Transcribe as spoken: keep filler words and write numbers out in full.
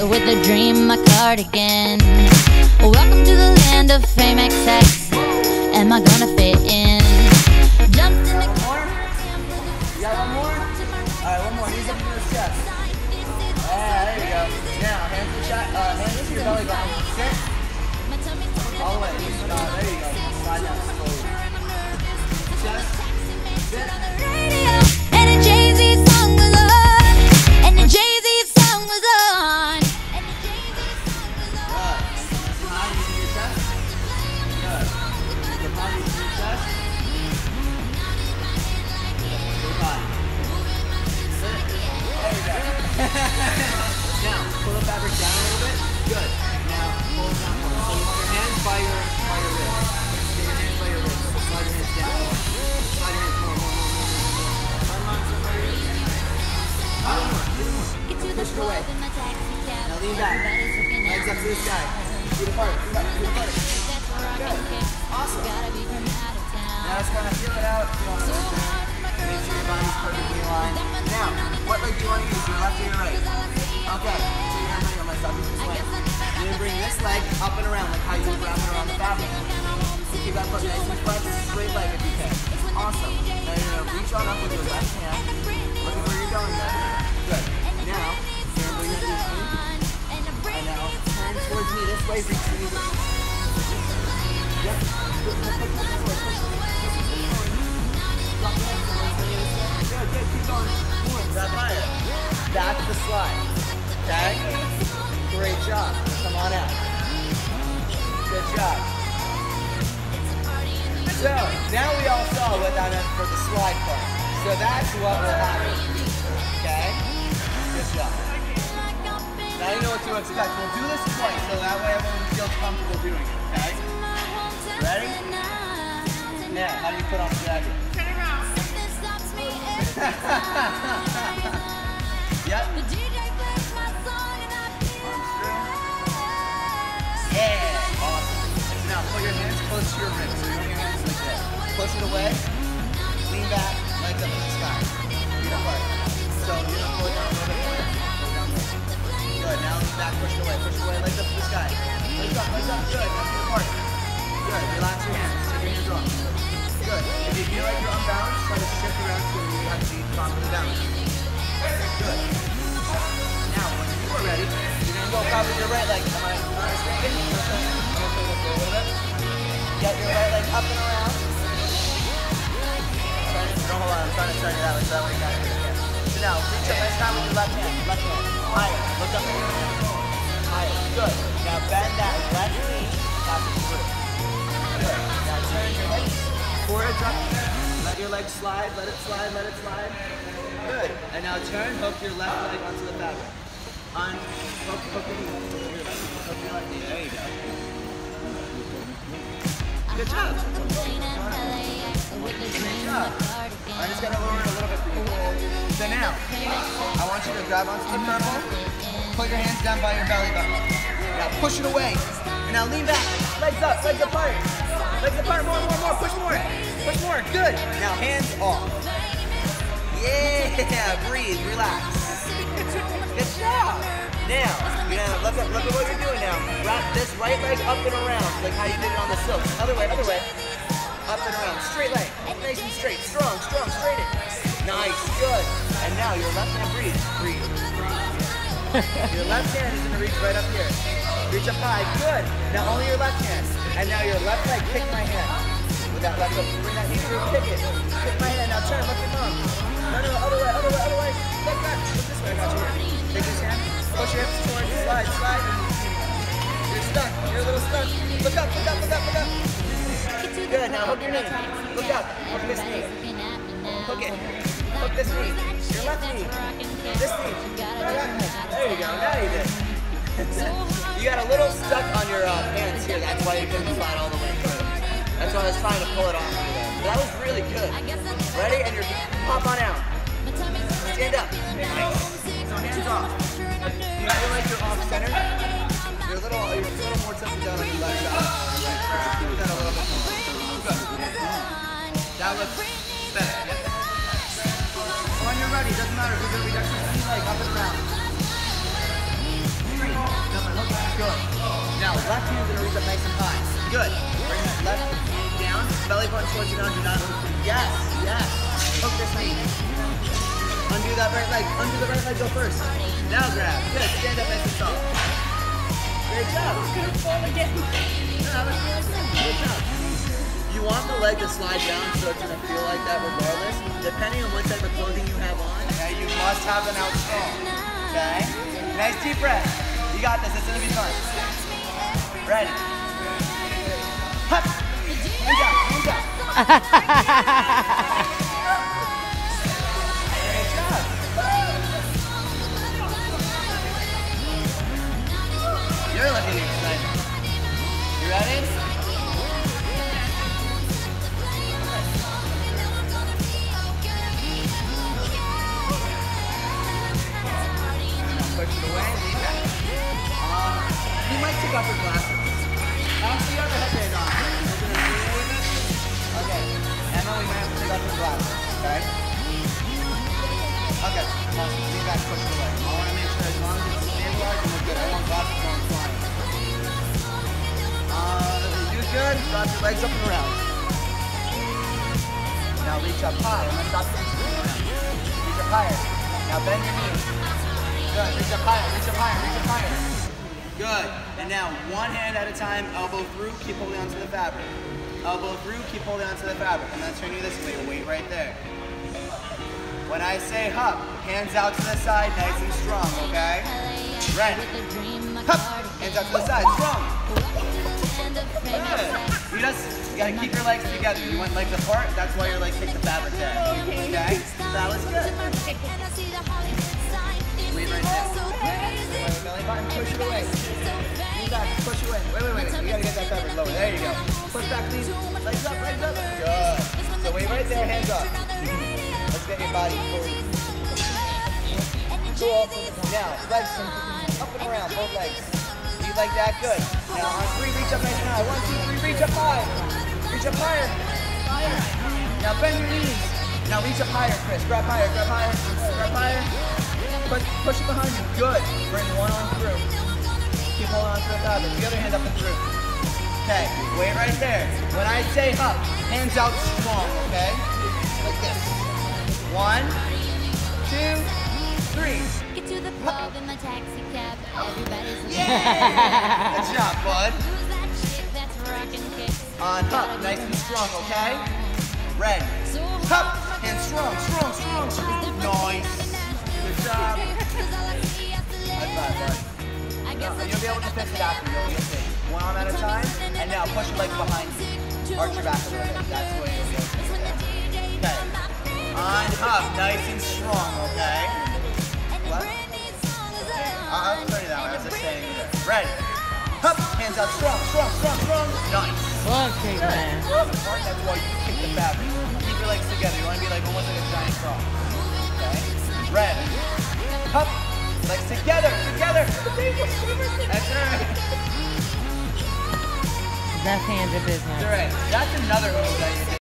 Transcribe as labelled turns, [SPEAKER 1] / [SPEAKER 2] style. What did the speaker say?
[SPEAKER 1] with a dream, my cardigan. Welcome to the land of fame X X. Am I gonna fit in? Jumped in the
[SPEAKER 2] more? You got one more? Alright, one more. Knees up to his chest. Yeah, there you go. Now, hands to, your, uh, hands to your belly button. Sit. All the way. Uh, there you go. Slide down slowly. Chest. Sit.
[SPEAKER 1] And a Jay-Z song was on. And a Jay-Z song was on. And a Jay-Z song was on.
[SPEAKER 2] Good. High knees in your chest. Good. Good high knees in your chest. Good high. Sit. There you go. Now, pull the fabric down a little bit. Good. Now, pull it down more. So you want your hands by your, by your wrist. Get your hands by your wrist. Slide your hands down. Slide your hands more, more, more, more, more. Slide your hands by your wrist. A little more, a little more. Push it away. Now lean back. Legs up to the sky. Feet apart. Feet up. Feet apart. Good. Awesome. Now just kind of feel it out. Make sure your body's perfectly aligned. Now, what leg do you want to use? Your left or your right? Okay. So you're going to bring myself this way. You're going to bring this leg up and around, like how you would wrap it around the fabric. So keep that foot nice and flexed. Straight leg if you can. Awesome. Now you're going to reach on up with your left hand. Look at where you're going there. Good. Now, you're going to bring it to me. And now, turn towards me this way. Reach me. Yep. Push it forward. Push it forward. Drop your hands down. Good, good. Keep going. More. Grab higher. Back to the slide. Okay? Great job. Come on out. Good job. So, now we all saw what that meant for the slide part. So that's what will happen. Okay? Good job. Now you know what to expect. We'll do this twice, so that way everyone feels comfortable doing it, okay? Ready? Now, how do you put on the jacket?
[SPEAKER 3] Turn around.
[SPEAKER 2] Yep. Yeah, awesome. Now put your hands close to your ribs. So your hands like this. Push it away. Lean back. Legs up in the sky. Feet apart. So you're gonna pull it down a little bit more. Pull it down more. Good. Now lean back. Push it away. Push it away. Legs up to the sky. Legs up. Legs up. Good. Now feet apart. Good. Relax your hands. Take your hands off. Good. If you feel like you're unbalanced, try to shift around so you have to be properly balanced. Good. Now, when you are ready, you're going to go probably your right leg. Am I understanding? I'm going to play this way a little bit. Get your right leg up and around. Don't hold on, I'm trying to turn it out so that way you got it again. So now, reach up nice time with your left hand. Left hand. Higher. Look up at your hand. Higher. Good. Now bend that left knee halfway through. Good. Now turn your legs. Forward, drop. Let your legs slide. Let it slide. Let it slide. Good. And now turn, hook your left leg onto the fabric. On, hook, hook your knee. Hook your left knee. There you go. Good job. Good job. I'm just gonna lower it a little bit for you. So now, I want you to grab onto the purple. Put your hands down by your belly button. Now push it away. And now lean back. Legs up. Legs apart. Legs apart. More, more, more. Push more. Push more. Good. Now hands off. Yeah, breathe, relax. Good job. Now, you're gonna look at look at what you're doing now. Wrap this right leg up and around, like how you did it on the silk. Other way, other way. Up and around. Straight leg. Nice and straight. Strong, strong, straight it. Nice, good. And now your left hand breathe. Breathe. Your left hand is gonna reach right up here. Reach up high. Good. Now only your left hand. And now your left leg, kick my hand. With that left leg. Bring that knee through, kick it. Kick my hand. Now turn, lift your thumb. No, no, other way, other way, other way. Look back. Look this way. I got you here. Take this hand. Push your hips forward. Slide, slide. You're stuck. You're a little stuck. Look up, look up, look up, look up. Good. Now hook your knee. Look up. Hook this knee. Hook it. Hook this knee. Your left knee. This knee. There you go. Now you did. You got a little stuck on your uh, hands here. That's why you couldn't slide all the way through. That's why I was trying to pull it off for you. But that was really good. Ready? And you're pop on out. Stand up. Nice. So hands off. You feel like you're off center? You're a little, you're a little more tilted down on your left side. Do that a little bit more. Good. That looks better. Yep. When you're ready, doesn't matter. We're going to be next to the leg, up and down. Three. Good. Now, left hand's gonna reach up nice and high. Good. Bring that left down. Belly button towards the ground. Do not move. Yes, yes. Hook this knee. Undo that right leg. Undo the right leg. Go first. Now grab. Good. Stand up nice and tall. Great job. Good job. You want the leg to slide down so it's gonna feel like that regardless. Depending on what type of clothing you have on, okay, you must have them out strong. Okay? Nice deep breath. You got this. It's gonna be fun. Ready. Hup. Hands up. Hands up. Great job. You're looking excited. You ready? Push it away. Lean back. Um, you might take off your glasses. I don't see you have your headband on. Okay. Emma, we might have to take off your glasses. Okay? Okay. Awesome. Lean back, push it away. I want to make sure as long as it's stabilized, you look good. I want glasses going flying. Uh, you do good. Drop your legs up and around. Now reach up high. I'm going to stop the around. Reach up higher. Now bend your knees. Good. Reach up higher. Reach up higher. Reach up higher. Good. And now one hand at a time, elbow through, keep holding onto the fabric. Elbow through, keep holding onto the fabric. I'm going to turn you this way. Weight right there. When I say hup, hands out to the side, nice and strong, okay? Ready. Hup. Hands out to the side, strong. Good. You just, you got to keep your legs together. You want legs apart, that's why your legs take the fabric there. Okay? That was good. Lean right there. Belly button, push it away. Lean back, push away. Wait, wait, wait. You gotta get that fabric lower. There you go. Push back, lean. Legs up, legs up. Good. So wait right there, hands up. Let's get your body fully. Cool. Now, legs up and around, both legs. Feet like that, good. Now on three, reach up nice and high. One, two, three, reach up high. Reach up higher. Higher. Now bend your knees. Now reach up higher, Chris. Grab higher, grab higher, grab higher. Push, push it behind you. Good. Bring one arm through. Keep holding on to the fabric. The other hand up and through. Okay. Wait right there. When I say up, hands out strong, okay? Like this. One, two, three.
[SPEAKER 1] Get to the club in my taxi cab. Everybody's
[SPEAKER 2] Yeah! Good job, bud.
[SPEAKER 1] Who's that chick that's rockin' kicks?
[SPEAKER 2] On up, nice and strong, okay? Ready. Up. Hands strong, strong, strong, strong. Nice. Good job. High five, bud. No, you'll be able to fix it after. You'll get it. One arm at a time, and now push your legs behind you. Arch your back a little bit. That's the way you'll be able to fix it. Okay. On up, nice and strong, okay? What? I'll turn you that way. I was just saying either. Ready. Up. Hands out strong, strong, strong, strong. Nice.
[SPEAKER 3] Okay, man.
[SPEAKER 2] That's why you kick the fabric. Keep your legs together. You want to be like almost like a giant frog. Okay? Ready. Up. Legs together. Together. That's right.
[SPEAKER 3] Left handed business.
[SPEAKER 2] That's right. That's another move that you did.